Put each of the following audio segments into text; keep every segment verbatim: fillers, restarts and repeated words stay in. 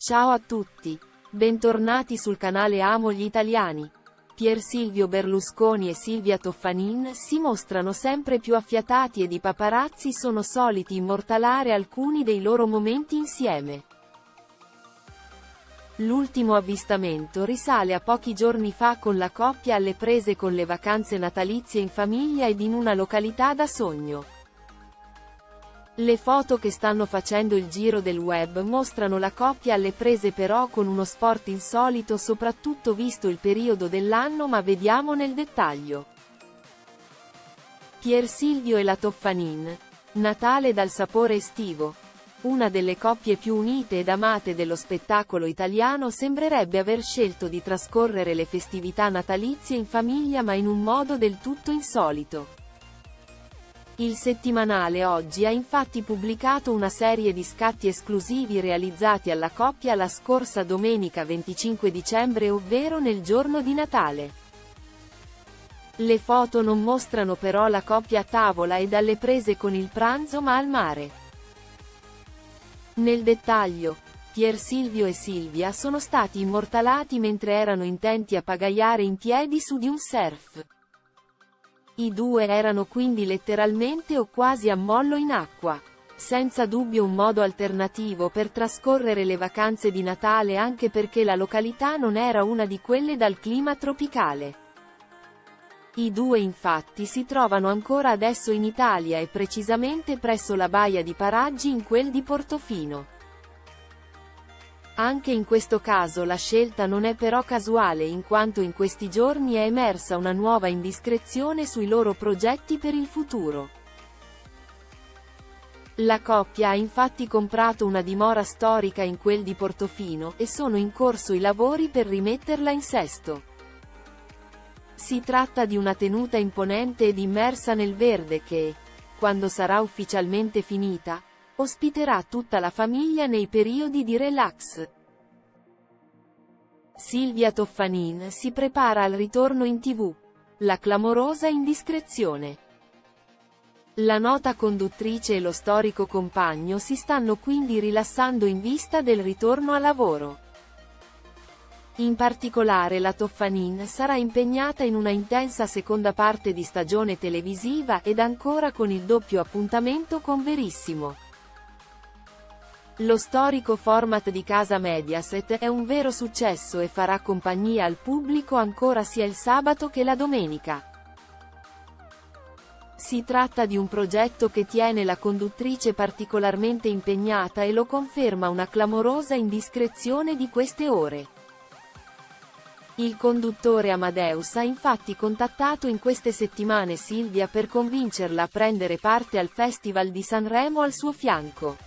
Ciao a tutti. Bentornati sul canale Amo gli Italiani. Pier Silvio Berlusconi e Silvia Toffanin si mostrano sempre più affiatati ed i paparazzi sono soliti immortalare alcuni dei loro momenti insieme. L'ultimo avvistamento risale a pochi giorni fa con la coppia alle prese con le vacanze natalizie in famiglia ed in una località da sogno. Le foto che stanno facendo il giro del web mostrano la coppia alle prese però con uno sport insolito soprattutto visto il periodo dell'anno, ma vediamo nel dettaglio. Pier Silvio e la Toffanin. Natale dal sapore estivo. Una delle coppie più unite ed amate dello spettacolo italiano sembrerebbe aver scelto di trascorrere le festività natalizie in famiglia, ma in un modo del tutto insolito. Il settimanale Oggi ha infatti pubblicato una serie di scatti esclusivi realizzati alla coppia la scorsa domenica venticinque dicembre, ovvero nel giorno di Natale. Le foto non mostrano però la coppia a tavola ed alle prese con il pranzo, ma al mare. Nel dettaglio, Pier Silvio e Silvia sono stati immortalati mentre erano intenti a pagaiare in piedi su di un surf. I due erano quindi letteralmente o quasi a mollo in acqua. Senza dubbio un modo alternativo per trascorrere le vacanze di Natale, anche perché la località non era una di quelle dal clima tropicale. I due infatti si trovano ancora adesso in Italia e precisamente presso la baia di Paraggi in quel di Portofino. Anche in questo caso la scelta non è però casuale, in quanto in questi giorni è emersa una nuova indiscrezione sui loro progetti per il futuro. La coppia ha infatti comprato una dimora storica in quel di Portofino, e sono in corso i lavori per rimetterla in sesto. Si tratta di una tenuta imponente ed immersa nel verde che, quando sarà ufficialmente finita, ospiterà tutta la famiglia nei periodi di relax. Silvia Toffanin si prepara al ritorno in tivù. La clamorosa indiscrezione. La nota conduttrice e lo storico compagno si stanno quindi rilassando in vista del ritorno al lavoro. In particolare la Toffanin sarà impegnata in una intensa seconda parte di stagione televisiva, ed ancora con il doppio appuntamento con Verissimo. Lo storico format di casa Mediaset è un vero successo e farà compagnia al pubblico ancora sia il sabato che la domenica. Si tratta di un progetto che tiene la conduttrice particolarmente impegnata e lo conferma una clamorosa indiscrezione di queste ore. Il conduttore Amadeus ha infatti contattato in queste settimane Silvia per convincerla a prendere parte al Festival di Sanremo al suo fianco.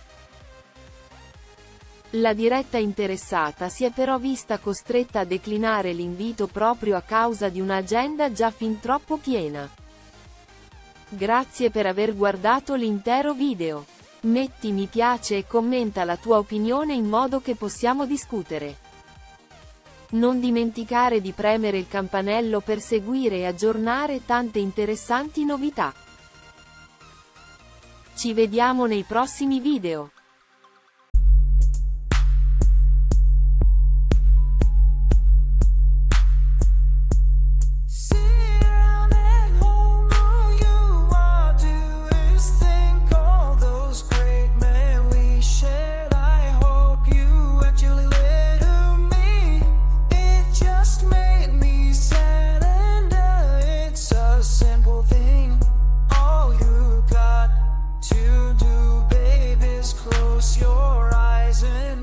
La diretta interessata si è però vista costretta a declinare l'invito proprio a causa di un'agenda già fin troppo piena. Grazie per aver guardato l'intero video. Metti mi piace e commenta la tua opinione in modo che possiamo discutere. Non dimenticare di premere il campanello per seguire e aggiornare tante interessanti novità. Ci vediamo nei prossimi video. Your eyes and